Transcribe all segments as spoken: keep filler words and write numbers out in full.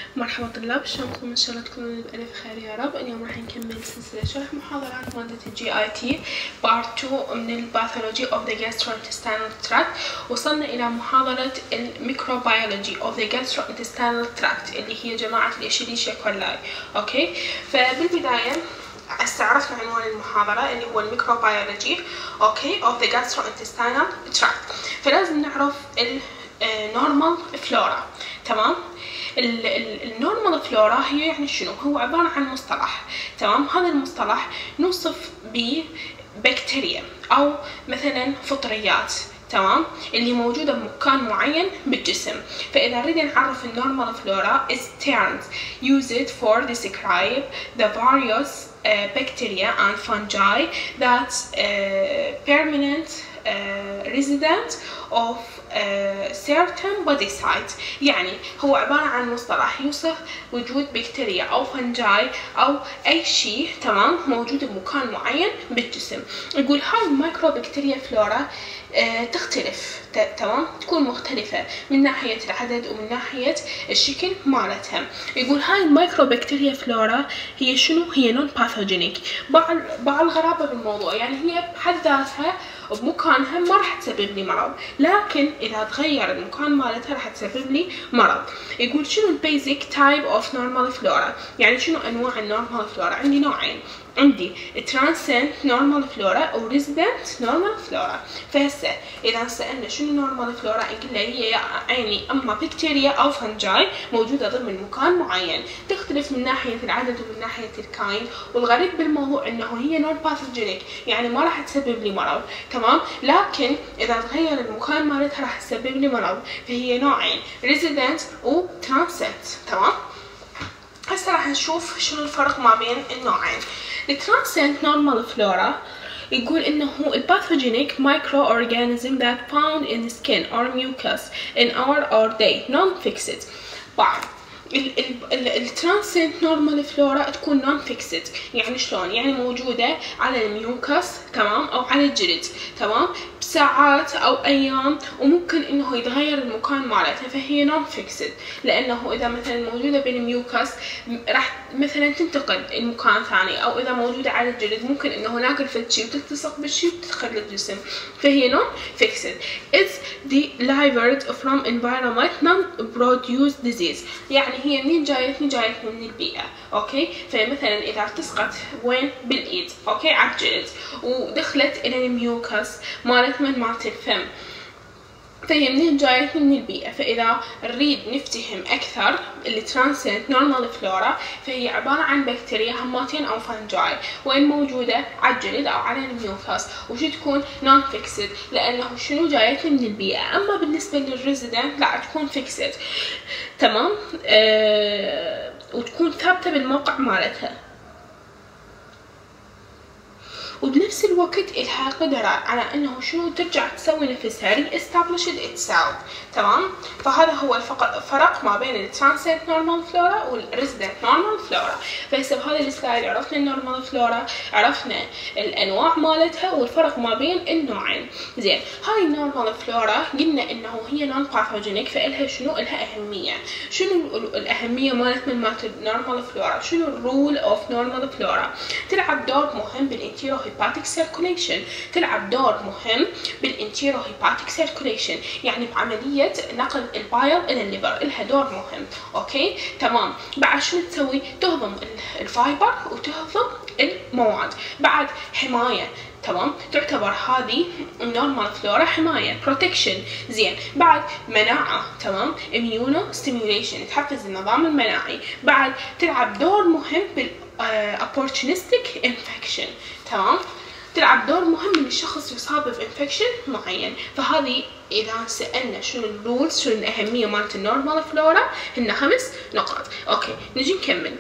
مرحبا طلاب، شلونكم؟ ان شاء الله تكونون بألف خير يا رب. اليوم راح نكمل سلسلة شرح محاضرات مادة الجي اي تي بارت تو من الباثولوجي اوف ذا gastrointestinal tract. وصلنا الى محاضرة الميكروبيولوجي اوف ذا gastrointestinal tract اللي هي جماعة الإشيريشيا كولاي. اوكي، فبالبداية استعرفنا عنوان المحاضرة اللي هو الميكروبيولوجي اوكي اوف ذا gastrointestinal tract. فلازم نعرف النورمال فلورا. تمام، النورمال فلورا هي يعني شنو؟ هو عبارة عن مصطلح. تمام، هذا المصطلح نوصف ببكتيريا او مثلا فطريات، تمام، اللي موجودة بمكان معين بالجسم. فإذا نريد نعرف النورمال فلورا is terms used for describe the various uh, bacteria and fungi that uh, permanent uh, resident of Uh, certain body site. يعني هو عبارة عن مصطلح يوصف وجود بكتيريا أو فنجاي أو أي شيء، تمام، موجود بمكان معين بالجسم. يقول هاي المايكرو بكتيريا فلورا uh, تختلف، تمام، تكون مختلفة من ناحية العدد ومن ناحية الشكل مالتها. يقول هاي المايكرو بكتيريا فلورا هي شنو؟ هي نون باثوجينيك. بعض بعض الغرابة بالموضوع، يعني هي بحد ذاتها بمكانها ما راح تسبب لي مرض، لكن اذا تغير المكان مالتها راح تسبب لي مرض. يقول شنو البيزك تايب اوف نورمال فلورا؟ يعني شنو انواع النورمال فلورا؟ عندي نوعين، عندي ترانسنت نورمال فلورا او ريزيدنت نورمال فلورا. فهسه اذا سالنا شنو نورمال فلورا، نقول له هي يعني اما بكتيريا او فنجاي موجوده ضمن مكان معين، تختلف من ناحيه العدد ومن ناحيه الكاين. والغريب بالموضوع انه هي نون باثوجينيك، يعني ما راح تسبب لي مرض، تمام، لكن اذا تغير المكان مالتها راح تسبب لي مرض. فهي نوعين، ريزيدنت وترانسنت. تمام، هسه راح نشوف شنو الفرق ما بين النوعين. الترانسنت نورمال فلورا يقول انه الباثوجينيك مايكرو اورجانيزم that found in skin or mucus in our or day non-fixed. بعد الترانسنت نورمال فلورا تكون نون فيكسد. يعني شلون؟ يعني موجوده على الميوكس، تمام، او على الجلد، تمام، بساعات او ايام، وممكن انه يتغير المكان مالتها. فهي نون فيكسد لانه اذا مثلا موجوده بالميوكس راح مثلا تنتقل المكان ثاني، او اذا موجوده على الجلد ممكن انه ناكل فد شيء وتلتصق بالشيء وتدخل للجسم. فهي نون فيكسد. It's delivered from environment non-produced disease. يعني هي منين جايتني؟ جايتني من البيئة. اوكي، فمثلا اذا التصقت وين؟ بالايد، اوكي، على الجلد، ودخلت الى الميوكس مالت من مالت الفم، فهي منين جايتني؟ من البيئة. فإذا نريد نفتهم أكثر الترانسنت نورمال فلورا، فهي عبارة عن بكتيريا هماتين أو فنجاي، وين موجودة؟ على الجلد أو على الميوكاس، وشو تكون؟ نون فيكسد لأنه شنو؟ جايتني من البيئة. أما بالنسبة للريزيدنت لا، تكون فيكسد، تمام، آه وتكون ثابتة بالموقع مالتها، وبنفس الوقت إلها قدرة على انه شنو؟ ترجع تسوي نفسها re-established itself. تمام، فهذا هو الفرق ما بين الترانسنت نورمال فلورا والريزيدنت نورمال فلورا. فهسه بهذا السلايد عرفنا النورمال فلورا، عرفنا الانواع مالتها والفرق ما بين النوعين. زين، هاي النورمال فلورا قلنا انه هي نون باثوجينيك، فإلها شنو؟ إلها اهمية. شنو الاهمية مالت من مالت النورمال فلورا؟ شنو الرول اوف نورمال فلورا؟ تلعب دور مهم بالانتيرو هيباتيك سيركوليشن، تلعب دور مهم بالانتيرو هيباتيك سيركوليشن، يعني بعملية نقل البايل الى الليفر، لها دور مهم. اوكي، تمام. بعد شنو تسوي؟ تهضم الفايبر وتهضم المواد. بعد حماية، تمام، تعتبر هذه النورمال فلورا حماية، بروتكشن. زين، بعد مناعة، تمام، اميونو ستيميوليشن، تحفز النظام المناعي. بعد تلعب دور مهم بال opportunistic infection، تمام، تلعب دور مهم ان الشخص يصاب بانفكشن معين. فهذه اذا سالنا شنو الرولز، شنو الاهميه مالت النورمال فلورا، هن خمس نقاط. اوكي، نجي نكمل.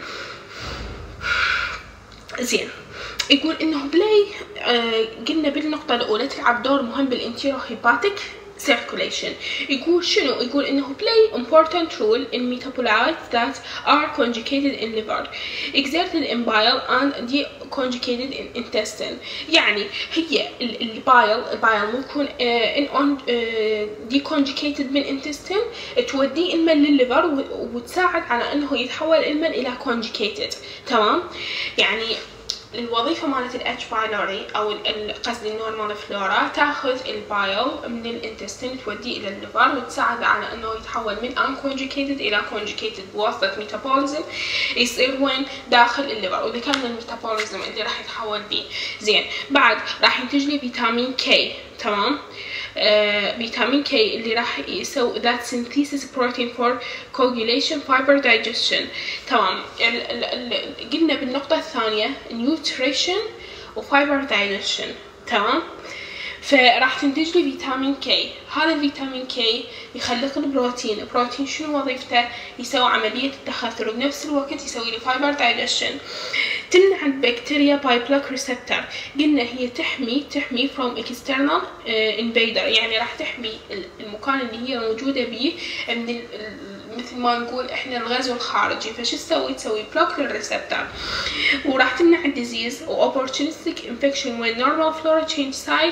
زين، يقول انه بلاي آه قلنا بالنقطه الاولى تلعب دور مهم بالانتيرو هيباتيك circulation. يقول شنو؟ يقول إنه play important role in metabolites that are conjugated in liver, exerted in bile and deconjugated in intestine. يعني هي البايل البايل ممكن in on deconjugated من intestine توديه المن للليفر وتساعد على إنه يتحول المن إلى conjugated. تمام؟ يعني الوظيفة مالت ال H. pylori أو قصد النورمال فلورا تاخذ البايل من الانتستين توديه إلى الليفر وتساعد على إنه يتحول من unconjugated إلى conjugated بواسطة ميتابوليزم يصير وين؟ داخل الليفر. وذكرنا الميتابوليزم اللي راح يتحول بيه. زين، بعد راح ينتج لي فيتامين كي. تمام؟ آه، فيتامين كي اللي راح يسوي that synthesis protein for coagulation fiber digestion. تمام. ال ال ال قلنا بالنقطة الثانية nutrition و fiber digestion. تمام. فراح تنتج لي فيتامين كي. هذا الفيتامين كي يخلق البروتين. البروتين شنو وظيفته؟ يسوي عملية التخثر وبنفس الوقت يسوي لي فايبر دايجيشن. تمنع البكتيريا باي بلاك ريسبتور. قلنا هي تحمي تحمي from external uh, invader، يعني راح تحمي المكان اللي هي موجودة بيه من مثل ما نقول احنا الغزو الخارجي. فشو تسوي؟ تسوي بلوك للريسبتور. وراح تمنع الديزيز و opportunistic infection when normal flora change site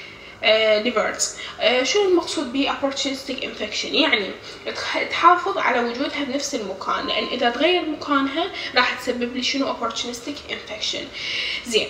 ليفرز. uh, uh, شو المقصود ب opportunistic infection؟ يعني تحافظ على وجودها بنفس المكان، لأن إذا تغير مكانها راح تسبب لي شنو opportunistic infection. زين،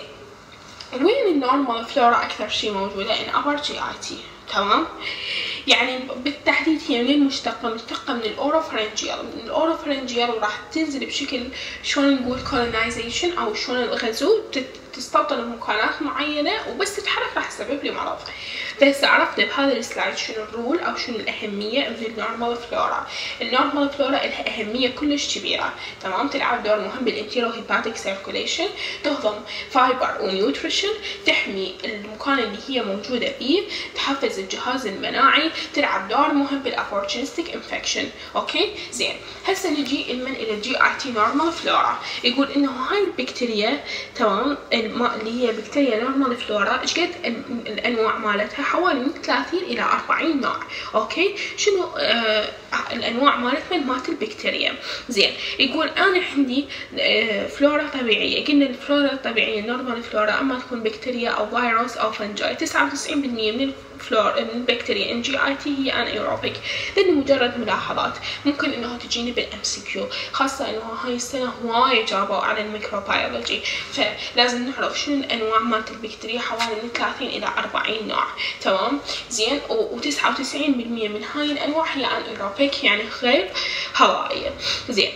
وين النورمال فلورا أكثر شيء موجودة؟ in upper جي آي تي. تمام؟ يعني بالتحديد هي منين مشتقة؟ مشتقة من الأوروفرنجيال. من الأوروفرنجيال وراح تنزل بشكل شلون نقول colonization أو شلون الغزو تستوطن بمكانات معينة وبس تتحرك راح تسبب لي مرض. فهسه عرفنا بهذا السلايد شنو الرول أو شنو الأهمية من النورمال فلورا. النورمال فلورا لها أهمية كلش كبيرة. تمام؟ تلعب دور مهم بالانتيرو هيباتيك سيركوليشن، تهضم فايبر ونيوتريشن، تحمي المكان اللي هي موجودة فيه، تحفز الجهاز المناعي، تلعب دور مهم بالأوبورتونستيك انفكشن. أوكي؟ زين، هسه نجي من إلى الجي آي تي نورمال فلورا. يقول إنه هاي البكتيريا تمام اللي هي بكتيريا نورمال فلورا ايش قد الانواع مالتها؟ حوالي من ثلاثين الى أربعين نوع. اوكي، شنو آه الانواع مالتها مالت البكتيريا؟ زين، يقول انا عندي آه فلورا طبيعيه. قلنا الفلورا الطبيعيه نورمال فلورا اما تكون بكتيريا او فيروس او فنجاي. تسعة وتسعين بالمئة من الفلور من البكتيريا ان جي اي تي هي ان ايروبيك. لان مجرد ملاحظات ممكن انه تجيني بالام سي كيو، خاصه انه هاي السنه هواي جابوا على الميكروبيولوجي، فلازم نعرف شنو الانواع مالت البكتيريا. حوالي من ثلاثين الى أربعين نوع. تمام؟ زين، وتسعة وتسعين بالمئة من هاي الانواع هي ان ايروبيك يعني غير هوائيه. زين،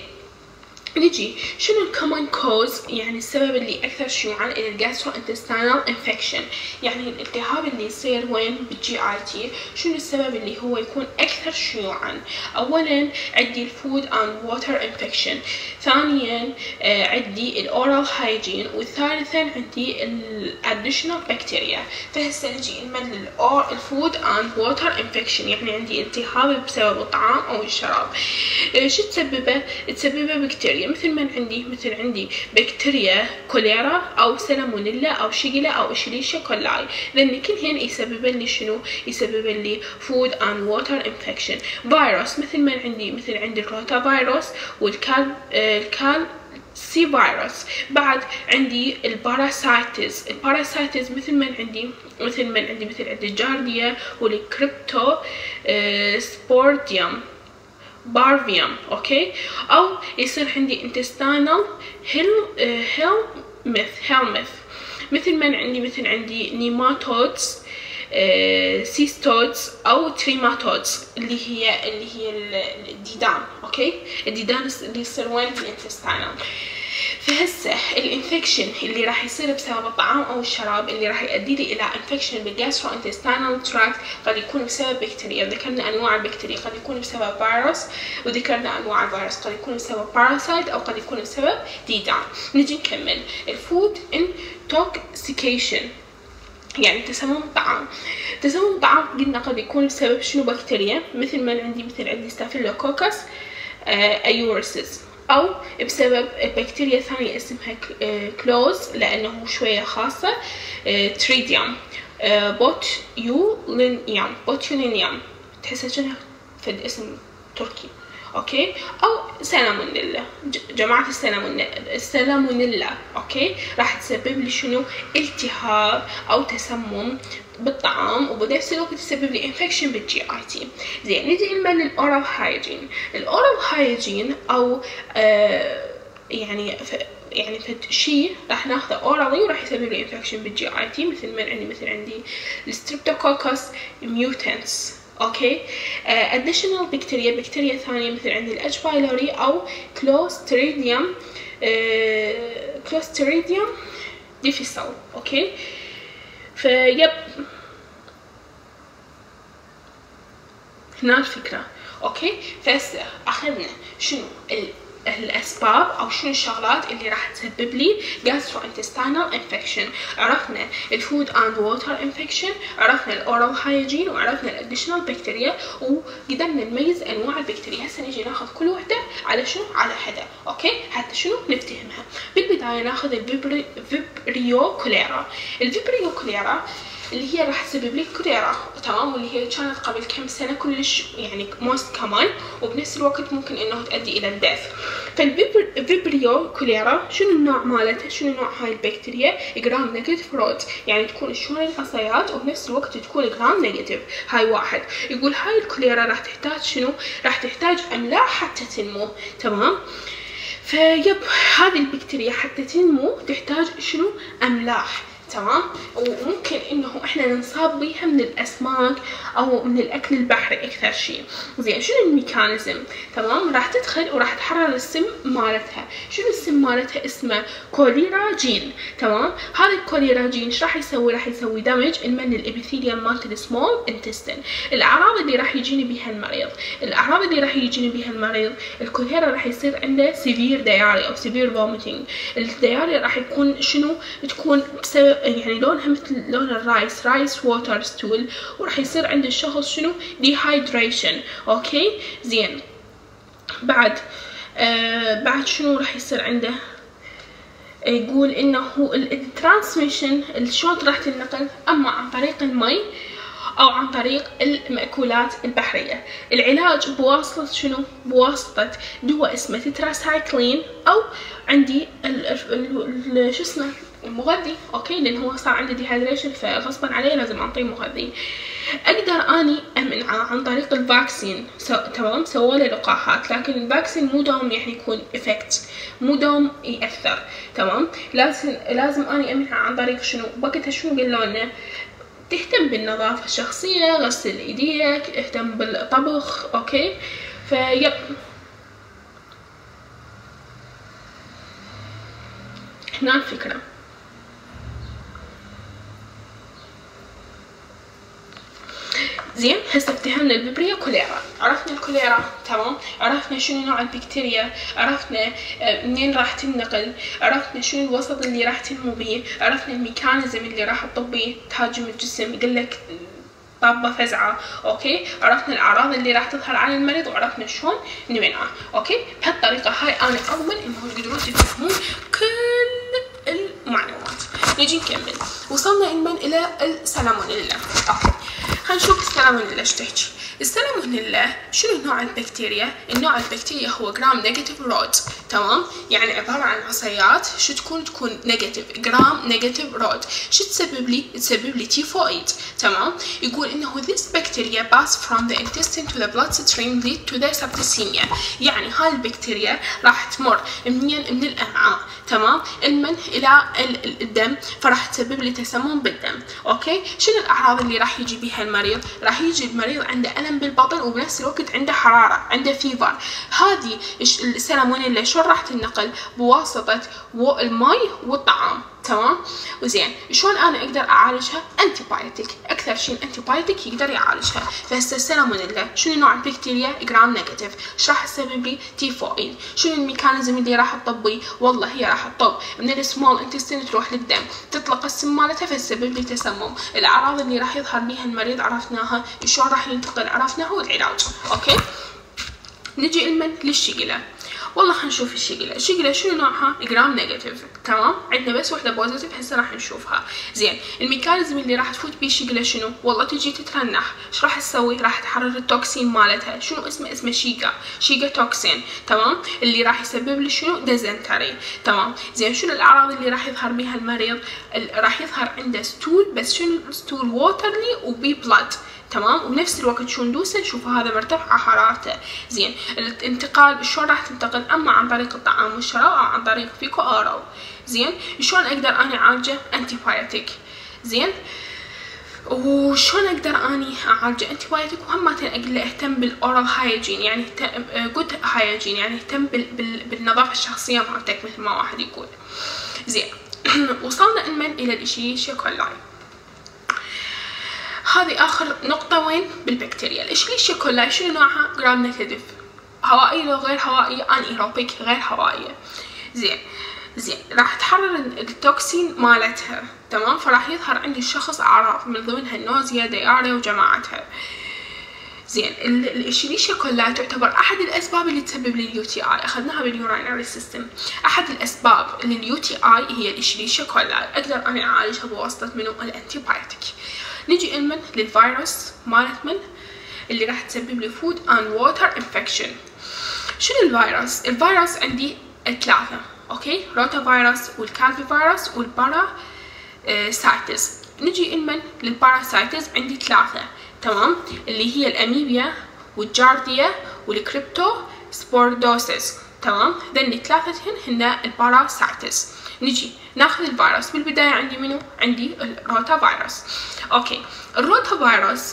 نجي شنو الكومن كوز، يعني السبب اللي اكثر شيوعا الى الجاسترو انتستينال انفكشن، يعني الالتهاب اللي يصير وين بالجي اي تي. شنو السبب اللي هو يكون اكثر شيوعا؟ اولا عندي الفود اند ووتر انفكشن، ثانيا آه عندي الاورال هايجين، وثالثا عندي الاديشنال بكتيريا. فهسه نجي من الفود اند ووتر انفكشن، يعني عندي التهاب بسبب الطعام او الشراب. آه شو تسببه؟ تسببه بكتيريا مثل من عندي مثل عندي بكتيريا كوليرا او سالمونيلا او شيجلا او اشليشيا كولاي، لان كلهن يسبب لي شنو؟ يسبب لي فود اند ووتر انفكشن. فيروس مثل من عندي مثل عندي الروتا فيروس والكال آه الكال سي فيروس. بعد عندي الباراسايتس. الباراسايتس مثل من عندي مثل من عندي مثل عندي الجارديا والكريبتو آه سبورديوم بارفيوم. اوكي، او يصير عندي intestinal هيل هيلمث هيلمث مثل من عندي مثل عندي نيماتودز آه سيستودز او تريماتودز اللي هي اللي هي الديدان. اوكي، الديدان اللي يصير وين؟ بالانتستينال. فهسه الانفكشن اللي راح يصير بسبب الطعام او الشراب اللي راح يؤدي لي الى انفكشن بالجاسترو انتستينال تراكت قد يكون بسبب بكتيريا. ذكرنا انواع البكتيريا، قد يكون بسبب فيروس، وذكرنا انواع الفيروس قد يكون بسبب باراسايت او قد يكون بسبب ديدان. نجي نكمل الفود انتوكسيكيشن، يعني تسمم الطعام. تسمم الطعام قلنا قد يكون بسبب شنو؟ بكتيريا مثل ما عندي مثل عندي ستافيلوكوكس ايورسيس، او بسبب بكتيريا ثانية اسمها كلوز لانه شوية خاصة تريديوم. بوتيولينيوم بوتيولينيوم تحسها شنو فد اسم تركي اوكي، او سالمونيلا جماعه السالمونيلا السالمونيلا اوكي، راح تسبب لي شنو التهاب او تسمم بالطعام، وبنفس الوقت تسبب لي انفكشن بالجي اي تي. زين نجي لمن الاورال هايجين. الاورال هايجين او آه يعني ف يعني شيء راح ناخذه اورالي وراح يسبب لي انفكشن بالجي اي تي، مثل من عندي مثل عندي الستريبتوكوكس ميوتنس اوكي. اديشنال بكتيريا بكتيريا ثانيه مثل عندي الاتش بايلوري او كلوستريديوم آه كلوستريديوم ديفيسل اوكي. فيب هنا الفكره اوكي. فهسه اخذنا شنو الاسباب او شنو الشغلات اللي راح تسبب لي gastrointestinal infection. عرفنا الفود اند ووتر انفكشن، عرفنا الاورال هايجين، وعرفنا الاديشنال بكتيريا، وقدرنا نميز انواع البكتيريا. هسه نجي ناخذ كل وحده على شنو على حدا اوكي حتى شنو نفتهمها. بالبدايه ناخذ الفيبريو كوليرا. الفيبريو كوليرا اللي هي راح تسبب لي كوليرا تمام، واللي هي كانت قبل كم سنه كلش يعني موست كمان، وبنفس الوقت ممكن انه تؤدي الى الدث. فالفيبريو كوليرا شنو النوع مالتها؟ شنو نوع هاي البكتيريا؟ جرام نيجاتيف رود، يعني تكون شلون العصيات وبنفس الوقت تكون جرام نيجاتيف. هاي واحد. يقول هاي الكوليرا راح تحتاج شنو؟ راح تحتاج املاح حتى تنمو تمام. فيب هذه البكتيريا حتى تنمو تحتاج شنو؟ املاح تمام. وممكن انه احنا ننصاب بيها من الاسماك او من الاكل البحري اكثر شيء. زين شنو الميكانيزم؟ تمام راح تدخل وراح تحرر السم مالتها. شنو السم مالتها؟ اسمه كوليراجين تمام. هذا الكوليراجين ايش راح يسوي؟ راح يسوي دمج المن الابيثيليوم مالت السمول انتستين. الاعراض اللي راح يجيني بها المريض، الاعراض اللي راح يجيني بها المريض الكوليرا راح يصير عنده سيفير دياري او سيفير فوميتنج. الدياري راح يكون شنو؟ تكون بسبب يعني لونها مثل لون الرايس، رايس ووتر ستول، وراح يصير عند الشخص شنو؟ ديهايدريشن اوكي. زين بعد آه بعد شنو راح يصير عنده؟ يقول انه الترانسميشن شلون راح تنقل؟ اما عن طريق المي او عن طريق المأكولات البحرية. العلاج بواسطة شنو؟ بواسطة دواء اسمه تتراسايكلين، او عندي شو اسمه المغذي اوكي، لان هو صار عنده ديهايدريشن فغصبا عليه لازم اعطيه مغذي. اقدر اني امنعه عن طريق الفاكسين سو... تمام. سووا له لقاحات، لكن الفاكسين مو دوم يعني يكون افكت، مو دوم ياثر تمام. لازم لازم اني امنعه عن طريق شنو؟ وقتها شنو قالوا لنا؟ تهتم بالنظافة الشخصية، غسل ايديك، اهتم بالطبخ اوكي. فيب هنا الفكرة. زين هسه افتهمنا الفيبريو كوليرا، عرفنا الكوليرا تمام، عرفنا شنو نوع البكتيريا، عرفنا منين راح تنقل، عرفنا شنو الوسط اللي راح تنمو به، عرفنا الميكانيزم اللي راح تطبيه تهاجم الجسم يقول لك طابة فزعة اوكي. عرفنا الاعراض اللي راح تظهر على المريض، وعرفنا شلون نمنعه اوكي. بهالطريقة هاي انا اضمن انهم يقدرون يفهمون كل المعلومات. نجي نكمل. وصلنا المن الى السالمونيلا اوكي. خلينا نشوف السالمونيلا ايش تحكي. السالمونيلا شنو نوع البكتيريا؟ النوع البكتيريا هو جرام نيجاتيف رود تمام، يعني عبارة عن عصيات شو تكون؟ تكون نيجاتيف، جرام نيجاتيف رود. شو تسبب لي؟ تسبب لي تيفويد تمام. يقول انه this bacteria pass from the intestine to the bloodstream lead to the septicemia، يعني هاي البكتيريا راح تمر منين؟ من الامعاء تمام، المن الى الدم، فراح تسبب لي تسمم بالدم اوكي. شنو الاعراض اللي راح يجي بها المريض؟ راح يجي المريض عنده الم بالبطن وبنفس الوقت عنده حراره، عنده فيفر. هذه السالمونيلا شلون راح تنقل؟ بواسطه المي والطعام تمام. وزين شلون انا اقدر اعالجها؟ انتي بايوتيك، اكثر شيء الانتي بايوتيك يقدر يعالجها. فهسه السالمونيلا شنو نوع البكتيريا؟ جرام نيجاتيف. ايش راح تسبب لي؟ تيفويد. شنو الميكانيزم اللي راح تطبي؟ والله هي راح تطب من السمول انتستين تروح للدم، تطلق السم مالتها فتسبب لي تسمم. الاعراض اللي راح يظهر بها المريض عرفناها، شلون راح ينتقل عرفناها، والعلاج اوكي. نجي المن للشيله والله خلينا نشوف الشقله. الشقله شنو نوعها؟ جرام نيجاتيف، تمام. عندنا بس وحده بوزيتيف هسه راح نشوفها. زين الميكانيزم اللي راح تفوت بيه الشقله شنو؟ والله تجي تترنح. ايش راح تسوي؟ راح تحرر التوكسين مالتها. شنو اسمه؟ اسمه شيجا شيجا توكسين، تمام، اللي راح يسبب لي شنو؟ ديزنتري، تمام. زين شنو الاعراض اللي راح يظهر بها المريض؟ راح يظهر عنده ستول، بس شنو ستول؟ ووترلي وبي بلاد، تمام. وبنفس الوقت شو ندوسه؟ شوفوا هذا مرتفع حرارته. زين الانتقال شلون راح تنتقل؟ اما عن طريق الطعام والشراب او عن طريق فيكو اورال. زين شلون اقدر اني اعالجه؟ انتي بايوتيك. زين وشلون اقدر اني اعالجه انتي بايوتيك؟ وهم اقول له اهتم بالاورال هايجين، يعني جود هايجين، يعني اهتم بال بال بالنظافه الشخصيه مالتك مثل ما واحد يقول. زين وصلنا من الى الاشيريشيا كولاي. هذه اخر نقطة وين؟ بالبكتيريا. الاشيريشيا كولاي شنو نوعها؟ جرام نيجاتيف، هوائية لو غير هوائية؟ ان ايروبيك، غير هوائية. زين زين راح تحرر التوكسين مالتها، تمام. فراح يظهر عند الشخص اعراض من ضمنها النوزيا، دياريا وجماعتها. زين الاشيريشيا كولاي تعتبر احد الاسباب اللي تسبب لليو تي اي، اخذناها باليورينري سيستم. احد الاسباب لليو تي اي هي الاشيريشيا كولاي. اقدر انا اعالجها بواسطة منو؟ الانتي بايوتيك. نجي المن للفيروس مالت من اللي راح تسبب لي فود اند ووتر انفكشن. شنو الفيروس؟ الفيروس عندي ثلاثة، اوكي، روتا فيروس والكالفي فيروس والبارا سايتس. نجي المن للباراسايتس عندي ثلاثة، تمام، اللي هي الاميبيا والجارديا والكريبتو سبوردوسيس، تمام. ذني ثلاثتهن هن الباراسايتس. نجي ناخذ الفيروس. بالبداية عندي منو؟ عندي الروتا فيروس. اوكي الروتا فيروس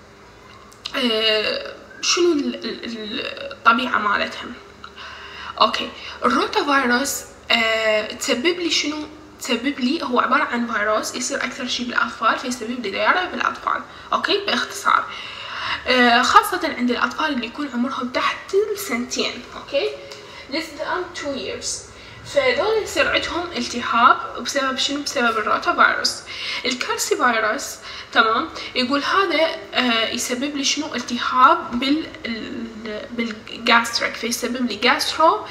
آه شنو الطبيعة مالتها؟ اوكي الروتا فيروس آه تسبب لي شنو؟ تسبب لي هو عبارة عن فيروس يصير اكثر شيء بالاطفال، فيسبب لي دياريا بالاطفال، اوكي باختصار. آه خاصة عند الاطفال اللي يكون عمرهم تحت السنتين، اوكي less than two years. فهذول يصير عندهم التهاب بسبب شنو؟ بسبب الروتا فيروس. الكالسي فيروس، تمام، يقول هذا آه يسبب لي شنو؟ التهاب بال بالجاستريك، فيسبب لي جاسترو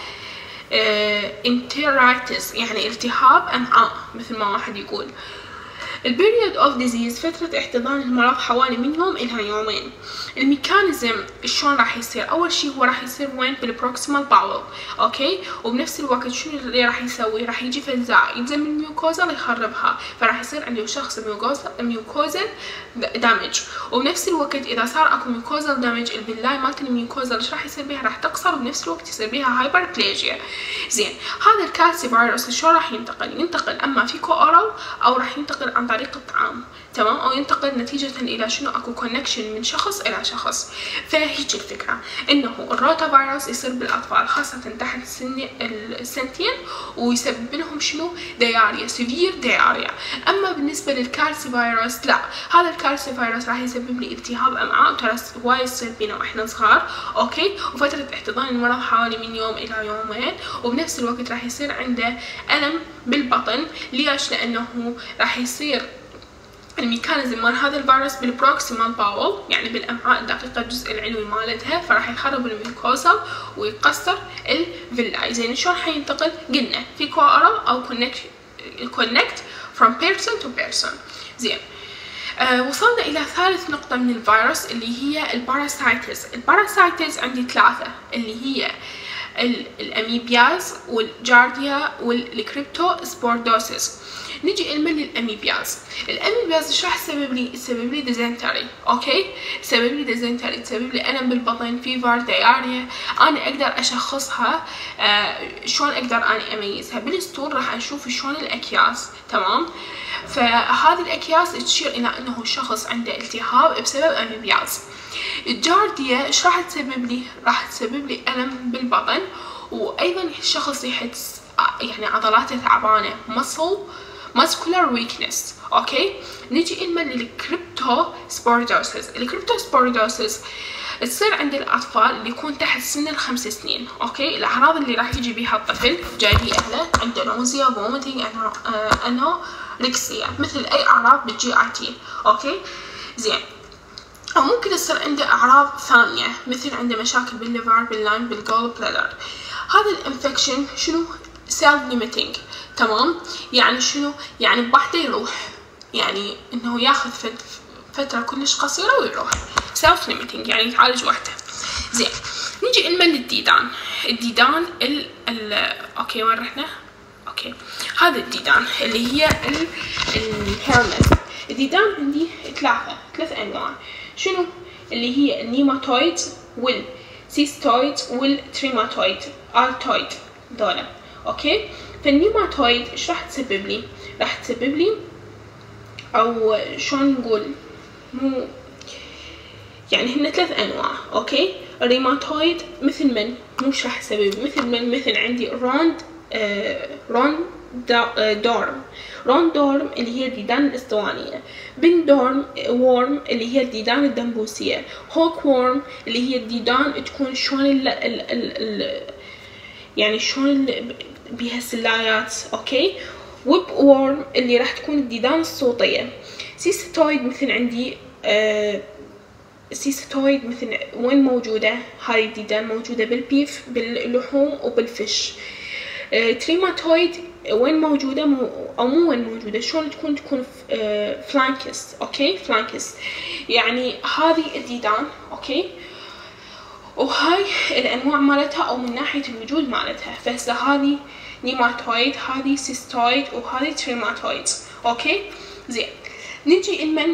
آه انترايتس، يعني التهاب امعاء مثل ما واحد يقول. البيريود اوف ديزيز فترة احتضان المرض حوالي من يوم الى يومين. الميكانيزم شلون راح يصير؟ اول شيء هو راح يصير وين؟ بالبروكسيمال باول، اوكي. وبنفس الوقت شنو اللي راح يسوي؟ راح يجي فزاع يلزم الميوكوزا يخربها، فراح يصير عنده شخص ميوكوزا دامج. وبنفس الوقت اذا صار اكو ميوكوزا دامج، البلاي مالت الميوكوزا ايش راح يصير بها؟ راح تقصر، وبنفس الوقت يصير بها هايبربليجيا. زين هذا الكالسي فيروس شلون راح ينتقل؟ ينتقل اما فيكو اورال او راح ينتقل عن طريق الطعام، تمام، او ينتقل نتيجة الى شنو؟ اكو كونكشن من شخص الى شخص. فهيك الفكرة انه الروتا فيروس يصير بالاطفال خاصة تحت سن السنتين، ويسبب لهم شنو؟ دياريا، سيفير دياريا. اما بالنسبة للكالسي فيروس لا، هذا الكالسي فيروس راح يسبب لي التهاب امعاء، وترى هواي يصير بينا واحنا صغار، اوكي. وفترة احتضان المرض حوالي من يوم الى يومين، وبنفس الوقت راح يصير عنده الم بالبطن. ليش؟ لانه راح يصير الميكانيزم مال هذا الفيروس بالبروكسيمال باول، يعني بالامعاء الدقيقه الجزء العلوي مالتها، فراح يخرب الميوكوزا ويقصر الفيلاي. زين شلون حينتقل؟ قلنا فيكو اورال او كونكت كونكت فروم بيرسون تو بيرسون. زين آه وصلنا الى ثالث نقطه من الفيروس اللي هي الباراسايتس. الباراسايتس عندي ثلاثه، اللي هي الاميبياز والجارديا والكريبتو سبوردوسيس. نجي المن للاميبياز. الاميبياز ايش راح تسبب لي؟ تسبب لي ديزنتري، اوكي، تسبب لي ديزنتري، تسبب لي الم بالبطن، فيفر، دياريا. انا اقدر اشخصها آه شلون اقدر اني اميزها؟ بالستول راح اشوف شلون الاكياس، تمام. فهذه الاكياس تشير الى انه الشخص عنده التهاب بسبب اميبياز. الجارديا ايش راح تسبب لي؟ راح تسبب لي الم بالبطن، وايضا الشخص يحس يعني عضلاته تعبانه، muscle muscular weakness، اوكي. نجي المن للكريبتو سبوردوسيس. الكريبتو سبوردوسيس تصير عند الاطفال اللي يكون تحت سن الخمس سنين، اوكي. الاعراض اللي راح يجي بها الطفل جاي بيه اهله عنده نوزيا، فوميتنج، انوركسيا، مثل اي اعراض بالجي اي تي، اوكي. زين او ممكن يصير عنده اعراض ثانيه، مثل عنده مشاكل بالليفر، باللاين، بالجول بلادر. هذا الانفكشن شنو؟ سيلف ليميتنج، تمام؟ يعني شنو؟ يعني بوحده يروح، يعني انه ياخذ فتره كلش قصيره ويروح. سيلف ليميتنج يعني يتعالج وحده. زين، نجي لمن الديدان. الديدان ال ال اوكي وين رحنا؟ اوكي، هذا الديدان اللي هي الهيرمس. الديدان عندي ثلاثه ثلاث انواع. شنو؟ اللي هي النيماتويد والسيستويد والتريماتويد التويد دول. اوكي، فالنيماتويد ايش راح تسبب لي؟ راح تسبب لي، او شلون نقول، مو يعني هن ثلاث انواع. اوكي، الريماتويد مثل من مش راح تسبب مثل من مثل عندي روند آه روند دورم روند دورم اللي هي الديدان الاسطوانيه، بن دورم وورم اللي هي الديدان الدنبوسيه، هوك وورم اللي هي الديدان تكون شلون ال ال ال ال يعني شلون بيها سلايات. اوكي، ويب وورم اللي راح تكون الديدان الصوتيه. سيستويد مثل عندي آه سيستويد مثل وين موجوده؟ هاي الديدان موجوده بالبيف، باللحوم وبالفش. آه تريماتويد وين موجوده؟ مو او مو وين موجوده، شلون تكون؟ تكون آه فلانكس. اوكي، فلانكس يعني هذه الديدان. اوكي، وهاي الانواع مالتها او من ناحيه الوجود مالتها. فهسه هذه نيماتويد، هذه سيستويد، وهذه تريماتويد. اوكي، زين، نجي لمن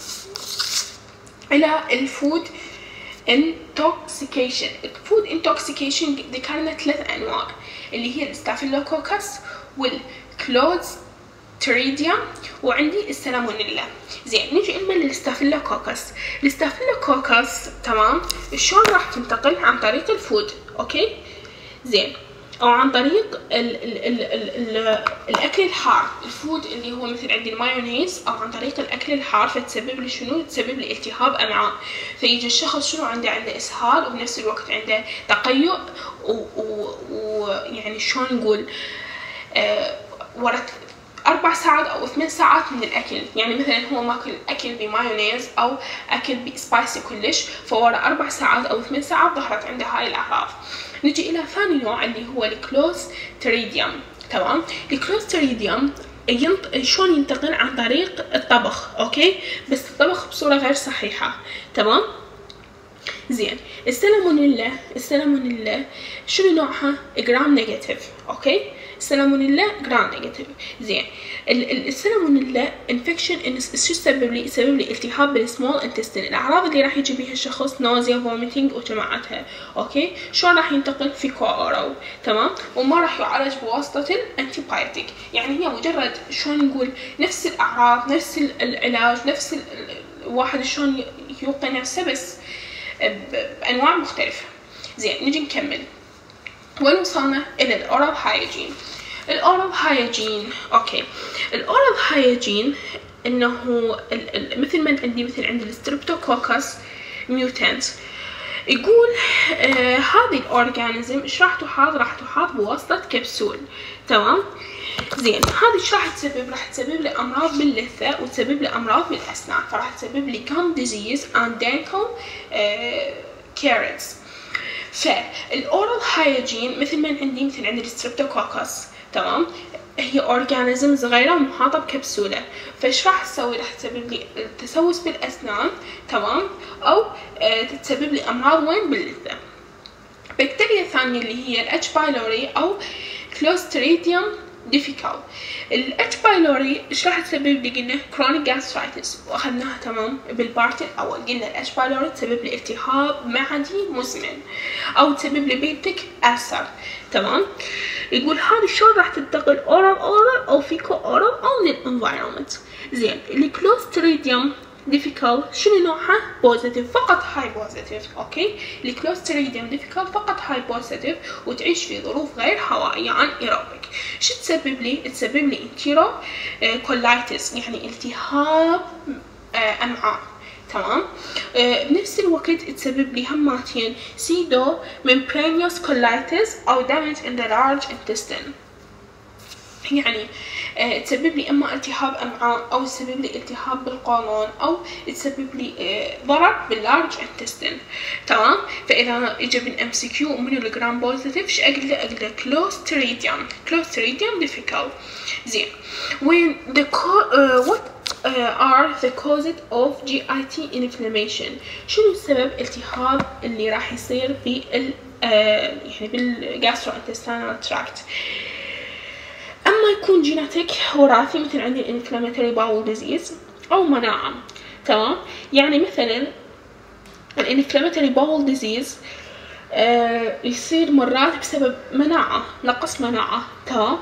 الى الفود انتوكسيكيشن. الفود انتوكسيكيشن ذكرنا ثلاث انواع اللي هي الستافيلوكوكس والكلوستريديوم وعندي السالمونيلا. زين، نجي لمن الستافيلوكوكس. الستافيلوكوكس تمام، شلون راح تنتقل؟ عن طريق الفود. اوكي، زين، او عن طريق ال ال ال ال ال الاكل الحار، الفود اللي هو مثل عندي المايونيز، او عن طريق الاكل الحار. فتسبب لي شنو؟ تسبب لي التهاب امعاء. فيجي الشخص شنو عنده؟ عنده اسهال، وبنفس الوقت عنده تقيؤ، ويعني شلون نقول آه ورا اربع ساعات او ثمان ساعات من الاكل. يعني مثلا هو ماكل اكل بمايونيز او اكل بسبايسي كلش، فورا اربع ساعات او ثمان ساعات ظهرت عنده هاي الاعراض. نجي الى ثاني نوع اللي هو الكلوستريديوم. تمام، الكلوستريديوم ينط... شلون ينتقل؟ عن طريق الطبخ. اوكي، بس الطبخ بصوره غير صحيحه. تمام، زين. السالمونيلا، السالمونيلا شنو نوعها؟ جرام نيجاتيف. اوكي، السالمونيلا جرام نيجاتيف. زين، السالمونيلا انفكشن شو يسبب لي؟ يسبب لي التهاب بالسمول انتستين. الاعراض اللي راح يجي بها الشخص نوزيا، فوميتنج وجماعتها. اوكي، شلون راح ينتقل؟ في كوارو. تمام، وما راح يعالج بواسطه الانتيبايوتيك. يعني هي مجرد شلون نقول نفس الاعراض، نفس العلاج، نفس الواحد شلون يوقي نفسه، بس بانواع مختلفه. زين، نجي نكمل. وين وصلنا؟ الى الاورال هايجين. الاورال هايجين، اوكي، الاورال هايجين انه ال ال مثل ما عندي مثل عندي الستريبتوكوكس ميوتانت. يقول آه هذه الاورجانيزم ايش راح تحاط؟ راح تحاط بواسطه كبسول. تمام، زين، هذه ايش راح تسبب؟ راح تسبب لي امراض باللثه، وتسبب لي امراض بالاسنان. فراح تسبب لي gum disease and dental caries. فالاورال هايجين مثل ما عندي مثل عندي الستريبتوكوكس. تمام، هي اورجانيزم صغيره ومحاطه بكبسوله. فايش راح تسوي؟ راح تسبب لي تسوس بالاسنان. تمام، او آه تسبب لي امراض وين؟ باللثه. بكتيريا ثانيه اللي هي الاتش بايلوري او كلوستريديوم ديفيكال. الاتش بايلوري ايش راح تسبب لي؟ قلنا كرونيك جاسترايتس، واخذناها تمام بالبارت الاول. قلنا الاتش بايلوري تسبب لي التهاب معدي مزمن، او تسبب لي بيبتيك ألسر. تمام، يقول هذه شلون راح تنتقل؟ اورال اورال او فيكو اورال او من الانفايرمنت. زين، الكلوستريديوم ديفيكال شنو نوعها؟ بوزيتيف، فقط هاي بوزيتيف. اوكي، الكلوستريديوم ديفيكال فقط هاي بوزيتيف، وتعيش في ظروف غير هوائيه عن ايروبيك. شو تسبب لي؟ تسبب لي انتيرو كولايتس، يعني التهاب امعاء. تمام، آه بنفس الوقت تسبب لي هماتين سيدو ممبرينيوس كولايتس او damage in the large intestine. يعني آه تسبب لي اما التهاب امعاء او تسبب لي التهاب بالقولون او تسبب لي آه ضرر باللارج انتستين. تمام. فاذا اجى بالام سي كيو منو الجرام بوزيتيف ايش اقول له؟ اقول له كلوستريديوم. كلوستريديوم ديفيكال. زين. وين the uh, what uh, are the causes of جي آي تي inflammation؟ شنو السبب التهاب اللي راح يصير في ال uh, يعني بالجاستروانتستينال تراكت؟ اما يكون جيناتيك وراثي مثل عندي الانفلاماتوري باول ديزيز او مناعه. تمام. يعني مثلا الانفلاماتوري باول ديزيز آه يصير مرات بسبب مناعه، نقص مناعه. تمام.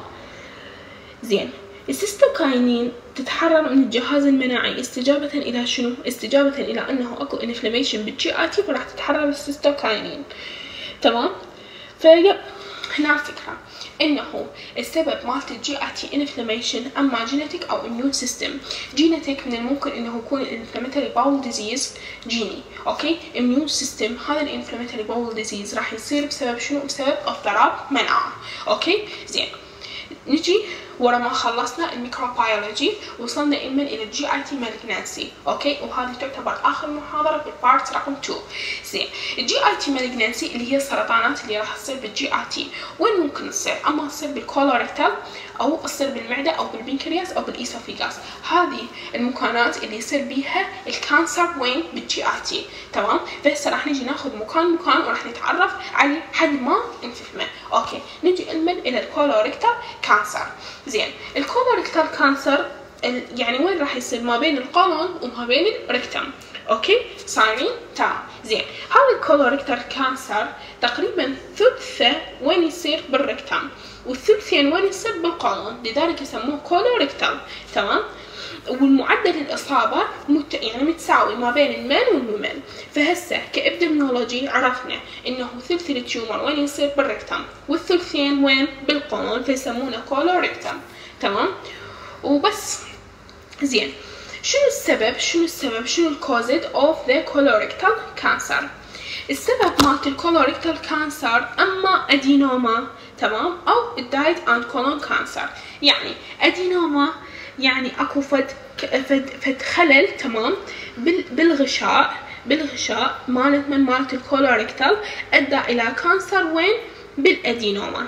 زين. السيستوكاينين تتحرر من الجهاز المناعي استجابة إلى شنو؟ استجابة إلى أنه أكو انفلاميشن بالجي آي تي فراح تتحرر السيستوكاينين. تمام. فيب هنا الفكرة انه السبب مالت الجي آي تي انفلاميشن اما جينيتيك او اميون سيستم. جينيتيك من الممكن انه يكون الانفلاماتوري باول ديزيز جيني. اوكي. اميون سيستم هذا الانفلاماتوري باول ديزيز راح يصير بسبب شنو؟ بسبب اضطراب مناعة. اوكي. زين. نجي ورا ما خلصنا الميكروبيولوجي وصلنا إلمن إلى الجي آي تي مالجنانسي. أوكي. وهذه تعتبر آخر محاضرة بالبارت رقم اثنين. زين. الجي آي تي مالجنانسي اللي هي السرطانات اللي راح تصير بالجي آي تي. وين ممكن تصير؟ أما تصير بالكولوريكتال أو تصير بالمعدة أو بالبنكرياس أو بالإيسوفيغاس. هذه المكانات اللي يصير بيها الكانسر وين؟ بالجي آي تي. تمام. فهسه راح نجي ناخذ مكان مكان وراح نتعرف عليه حد ما نفهمه. أوكي. نجي إلمن إلى الكولوريكتال كانسر. زين. الكولوريكتال كانسر يعني وين راح يصير؟ ما بين القولون وما بين الريكتم. اوكي. صايرين؟ تمام. زين. هذا الكولوريكتال كانسر تقريبا ثلثه وين يصير؟ بالريكتم، والثلثين وين يصير؟ بالقولون، لذلك يسموه كولوريكتال. تمام. والمعدل الإصابة مت... يعني متساوي ما بين الميل والومن. فهسه كإبديميولوجي عرفنا إنه ثلث التيومر وين يصير؟ بالريكتم، والثلثين وين؟ بالقولون، فيسمونه كولوريكتم. تمام. وبس. زين. شنو السبب؟ شنو السبب؟ شنو الكوزد اوف ذا كولوريكتال كانسر؟ السبب مالت الكولوريكتال كانسر اما ادينوما. تمام. او الدايت اند كولون كانسر. يعني ادينوما يعني اكو فد فد, فد خلل. تمام. بالغشاء بالغشاء مالت من مالت الكولوريكتال ادى الى كانسر وين؟ بالادينوما.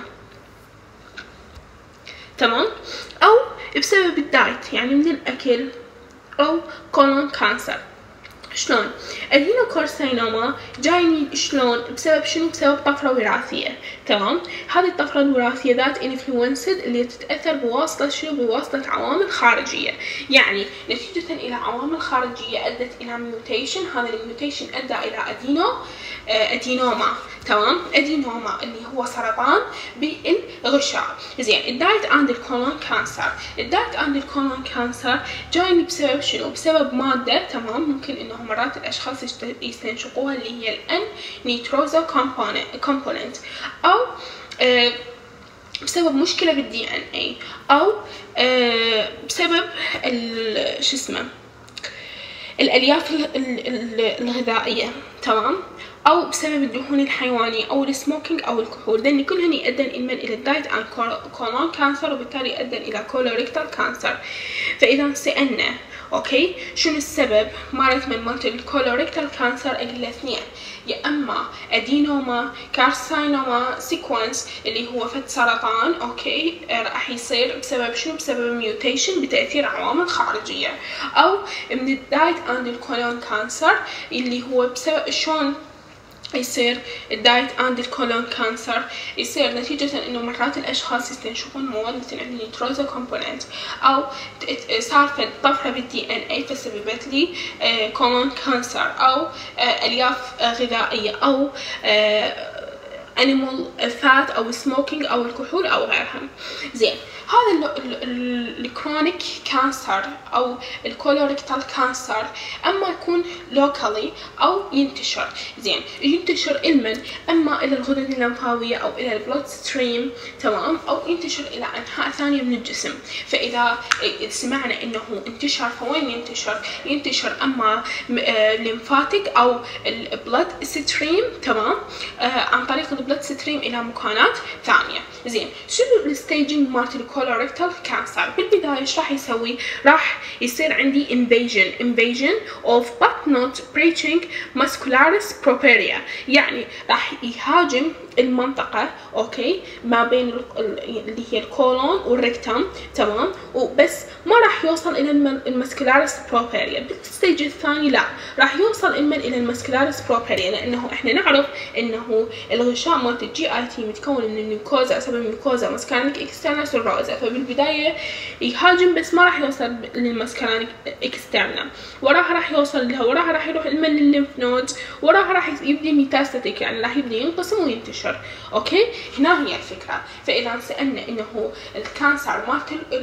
تمام. او بسبب الدايت يعني من الاكل او كولون كانسر. شلون؟ الهينوكارسينوما جايني شلون؟ بسبب شنو؟ بسبب طفرة وراثية. تمام. هذه الطفرة الوراثية ذات انفلونسد اللي تتأثر بواسطة شنو؟ بواسطة عوامل خارجية. يعني نتيجة إلى عوامل خارجية أدت إلى ميوتيشن. هذا الميوتيشن أدى إلى أدينو أدينوما. تمام. أدينوما اللي هو سرطان بالغشاء. زين. الدايت عند الكولون كانسر. الدايت عند الكولون كانسر جايني بسبب شنو؟ بسبب مادة. تمام. ممكن إنه مرات الأشخاص يستنشقوها اللي هي الأن نيتروزا كومبوننت، أو آه بسبب مشكلة بالدي ان اي، أو آه بسبب شو اسمه الألياف الغذائية. تمام. أو بسبب الدهون الحيوانية أو السموكينج أو الكحول. ذني كلهن يؤدن إلمن إلى الدايت عن كولون كانسر، وبالتالي يؤدن إلى كولوريكتال كانسر. فإذا سألنا اوكي شنو السبب مالت من مالت الكولوريكتال كانسر؟ اقول اثنين، يا اما ادينوما كارسينوما سيكونس اللي هو فد سرطان اوكي راح يصير بسبب شنو؟ بسبب ميوتيشن بتاثير عوامل خارجيه، او من الدايت اند الكولون كانسر اللي هو بسبب شلون يصير الدايت عند الكولون كانسر؟ يصير نتيجة انه مرات الاشخاص يستنشقون مواد مثل النيتروزا كومبوننت، او صار في طفرة بالدي ان اي فسببت لي كولون كانسر، او الياف غذائية، او انيمال فات او سموكينج او الكحول او غيرها. زين. هذا الكرونيك كانسر او الكولوريكتال كانسر اما يكون لوكالي او ينتشر. زين. ينتشر المن اما الى الغدد اللمفاويه او الى البلود ستريم. تمام. او ينتشر الى انحاء ثانيه من الجسم. فاذا سمعنا انه انتشر فوين ينتشر؟ ينتشر اما ليمفاتيك او البلود ستريم. تمام. آه عن طريق البلود ستريم ستريم الى مكانات ثانيه. زين شنو الستيجنج مالت الكولوريكتال كانسر؟ بالبدايه ايش راح يسوي؟ راح يصير عندي invasion invasion of but not breaching muscularis properia، يعني راح يهاجم المنطقه اوكي ما بين اللي هي الكولون والريكتم، تمام، وبس ما راح يوصل الى المسكولاريس بروبيريا. بالستيج الثاني لا راح يوصل اما الى المسكولاريس بروبيريا، لانه احنا نعرف انه الغشاء مالت الجي اي تي متكون من الميوكوزا، سبب الميوكوزا مسكارينيك اكسترنس والروزا، فبالبدايه يهاجم بس ما راح يوصل للمسكارينيك اكسترنا، وراها راح يوصل لها، وراها راح يروح اما للليمف نودز، وراها راح يبدي ميتاستاتيك، يعني راح يبدي ينقسم وينتشر. اوكي هنا هي الفكره. فاذا سالنا انه الكانسر مالت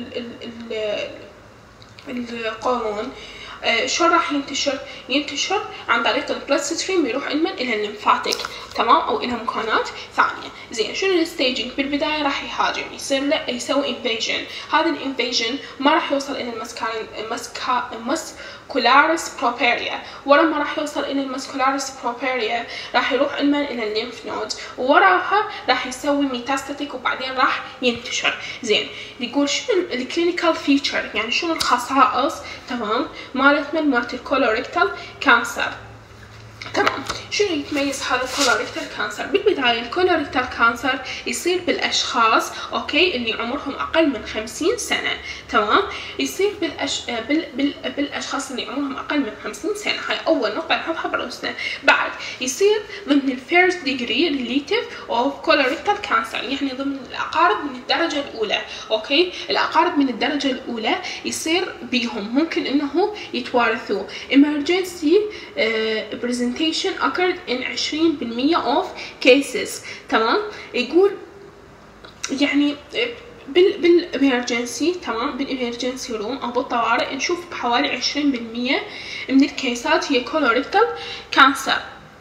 القولون آه شو راح ينتشر؟ ينتشر عن طريق البلاد ستريم، يروح اما الى الليمفاتيك، تمام، او الى مكانات ثانيه. زين شنو الستيجنج؟ بالبدايه راح يهاجم، يصير له يسوي انفيجن، هذا الانفيجن ما راح يوصل الى المسكارين مسكا مسكولاريس بروبيريا، ورا ما راح يوصل الى المسكولاريس بروبيريا راح يروح اما الى الليمف نود، ووراها راح يسوي ميتاستاتيك وبعدين راح ينتشر. زين يقول شنو الكلينيكال فيتشر، يعني شنو الخصائص، تمام، مالتنا مالت الكولوريكتال كانسر. تمام، شنو يتميز هذا الكولوريكتال كانسر؟ بالبدايه الكولوريكتال كانسر يصير بالاشخاص اوكي اللي عمرهم اقل من خمسين سنه، تمام، يصير بالأش... بال... بال... بالاشخاص اللي عمرهم اقل من خمسين سنه، هاي اول نقطه نحطها براسنا. بعد يصير ضمن الفيرست ديجري ريليتيف اوف كولوريكتال كانسر، يعني ضمن الاقارب من الدرجه الاولى، اوكي، الاقارب من الدرجه الاولى يصير بيهم ممكن انه يتوارثوا. emergency uh, presentation occurred in عشرين بالمية of cases، تمام، يقول يعني بال بالامرجنسي، تمام، بالامرجنسي روم او بالطوارئ نشوف بحوالي عشرين بالمية من الكيسات هي كولوريكتال كانسر.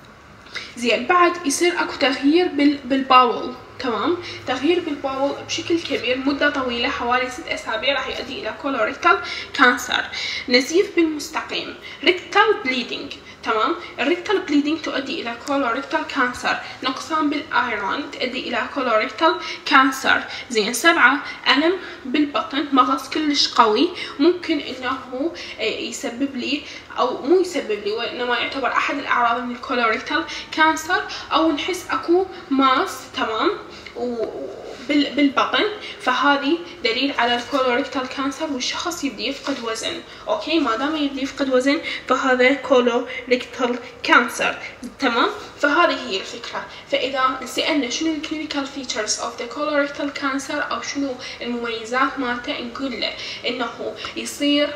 زين بعد يصير اكو تغيير بال بالباول، تمام، تغيير بالباول بشكل كبير مدة طويلة حوالي ست أسابيع راح يؤدي إلى كولوريكتال كانسر. نزيف بالمستقيم ريكتال بليدنج، تمام، الريكتال بليدنج تؤدي إلى كولوريكتال كانسر. نقصان بالأيرون تؤدي إلى كولوريكتال كانسر. زين سبعة ألم بالبطن، مغص كلش قوي ممكن إنه يسبب لي أو مو يسبب لي وإنما يعتبر أحد الأعراض من الكولوريكتال كانسر، أو نحس أكو ماس، تمام، و بالبطن، فهذه دليل على الكولوريكتال كانسر، والشخص يبدي يفقد وزن. اوكي ما دام يبدي يفقد وزن فهذا كولوريكتال كانسر، تمام، فهذه هي الفكره. فاذا سالنا شنو الكلينيكال فيتشرز اوف ذا كولوريكتال كانسر او شنو المميزات مالته، نقول له انه يصير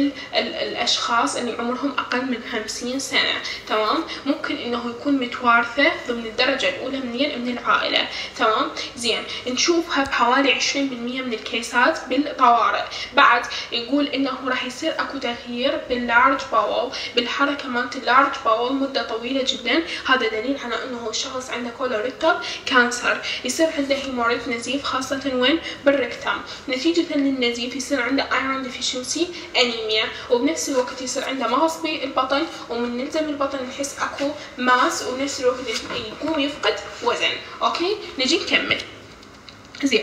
بالاشخاص اللي عمرهم اقل من خمسين سنه، تمام، ممكن انه يكون متوارثه ضمن الدرجه الاولى من من العائله، تمام. زين نشوفها بحوالي عشرين بالمية من الكيسات بالطوارئ. بعد يقول انه راح يصير اكو تغيير باللارج باول، بالحركه مالت اللارج باول مده طويله جدا، هذا دليل على انه الشخص عنده كولوريكتال كانسر. يصير عنده هيموريج نزيف خاصه وين؟ بالريكتم. نتيجه للنزيف يصير عنده ايرون ديفيشنسي انيميا، وبنفس الوقت يصير عنده مغص بالبطن، ومن نلزم البطن نحس اكو ماس، وبنفس الوقت يقوم يفقد وزن. اوكي نجي نكمل. زين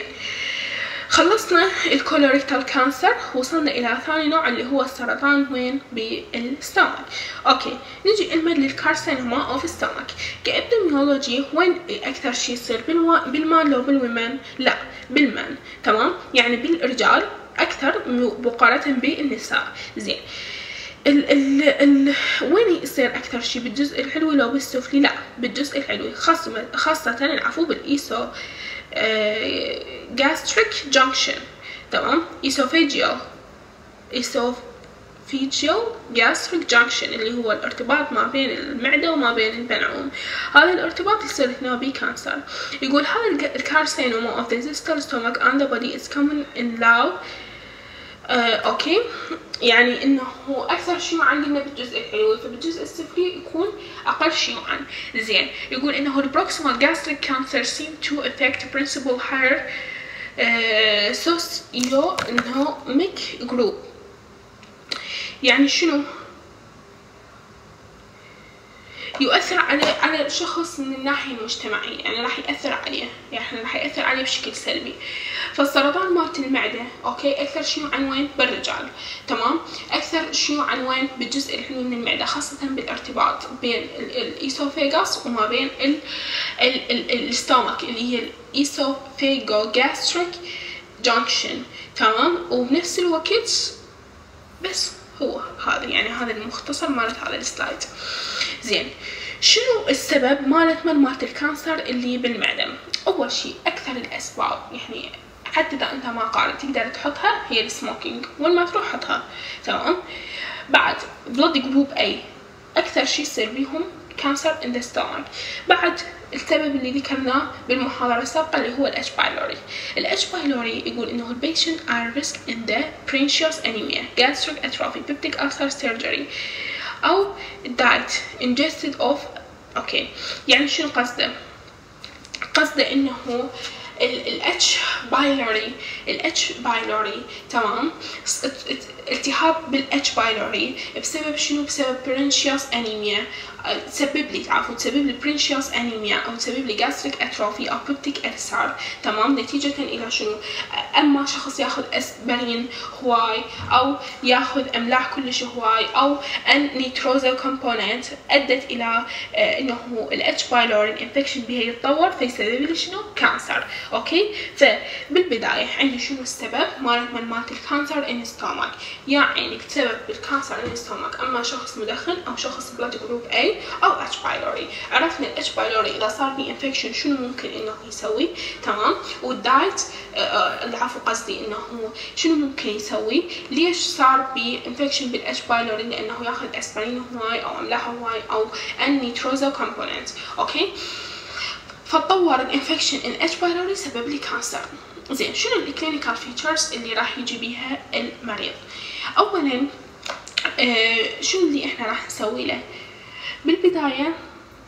خلصنا الكولوريكتال كانسر، وصلنا الى ثاني نوع اللي هو السرطان وين؟ بالستومك. اوكي نجي نمد للكارسينوما اوف ستومك. كابديميولوجي وين اكثر شيء يصير؟ بالمان لو بالومن؟ لا بالمان، تمام، يعني بالرجال اكثر مقارنه بالنساء. زين ال ال ال وين يصير اكثر شيء؟ بالجزء العلوي لو بالسفلي؟ لا بالجزء العلوي، خاصه خاصه العفو بالايسو gastric junction، تمام، esophageal esophageal gastric junction اللي هو الارتباط ما بين المعدة وما بين البلعوم. هذا الارتباط يصير هنا بكانسر. يقول هذا الكارسينوما of the distal stomach and the body is common in low آه، اوكي، يعني انه اكثر شيوعا قلنا بالجزء العلوي، فبالجزء السفلي يكون اقل شيوعا. زين يقول انه البروكسيمال gastric cancer seem to affect principal higher uh, socioeconomic group. يعني شنو؟ يؤثر على على الشخص من الناحية المجتمعية، يعني راح يأثر عليه، يعني راح يأثر عليه بشكل سلبي. فالسرطان مالت المعدة اوكي اكثر شيوع عن وين؟ بالرجال، تمام؟ اكثر شيوع عن وين؟ بالجزء العلوي من المعدة، خاصة بالارتباط بين الايسوفيغاس وما بين الستومك اللي هي الايسوفيجو جاستريك جانكشن، تمام؟ وبنفس الوقت بس هو هذا يعني هذا المختصر مالت هذا السلايد. زين، شنو السبب مالت من مالت الكانسر اللي بالمعدة؟ اول شيء اكثر الاسباب يعني حتى اذا انت ما قارئ تقدر تحطها هي السموكينج، وين ما تروح حطها، تمام؟ بعد بلود جروب اي اكثر شيء يصير بيهم كانسر ان ذا ستومك. بعد السبب اللي ذكرناه بالمحاضرة السابقة اللي هو الاتش بايلوري. الاتش بايلوري يقول انه البيشنت are risk in the pernicious anemia, gastric atrophy, peptic ulcer surgery او diet ingested of اوكي. يعني شنو قصده؟ قصده انه الاتش بايلوري الاتش بايلوري تمام، التهاب بالاتش بايلوري بسبب شنو؟ بسبب برينشيوس انيميا، تسبب لي عفوا تسبب لي برينشيوس انيميا او تسبب لي جاستريك اتروفي او بيبتيك ألسر، تمام؟ نتيجة الى شنو؟ اما شخص ياخذ اسبرين هواي او ياخذ املاح كلش هواي او ان نيتروزو كومبوننت ادت الى انه الاتش بايلوري انفكشن به يتطور فيسبب لي شنو؟ كانسر، اوكي؟ فبالبداية عندي شنو السبب مالت من مالت الكانسر ان ستومك، يعني السبب بالكانسر ان ستومك اما شخص مدخن او شخص بلاد جروب اي او اتش بايلوري. عرفنا الاتش بايلوري اذا صار بي انفكشن شنو ممكن انه يسوي، تمام؟ والدايت العفو قصدي انه شنو ممكن يسوي، ليش صار بي انفكشن بالاتش بايلوري؟ لانه ياخذ اسبرين هواي او املاح هواي او ان نيتروزو كومبوننت، اوكي؟ فتطور الانفكشن ان اتش بايلوري سبب لي كانسر. زين، شنو الكلينيكال فيتشرز اللي راح يجي بيها المريض؟ اولا آه شنو اللي احنا راح نسوي له؟ بالبدايه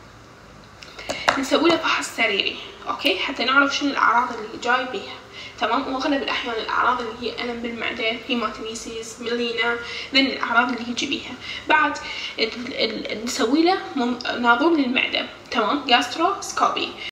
نسوي له فحص سريري، اوكي؟ حتى نعرف شنو الاعراض اللي جاي بيها، تمام؟ واغلب الاحيان الاعراض اللي هي الم بالمعده، هيماتيميسيس، ميلينا، ذن الاعراض اللي يجي بيها. بعد نسوي له ناظور للمعده، تمام؟ جاستروسكوبي.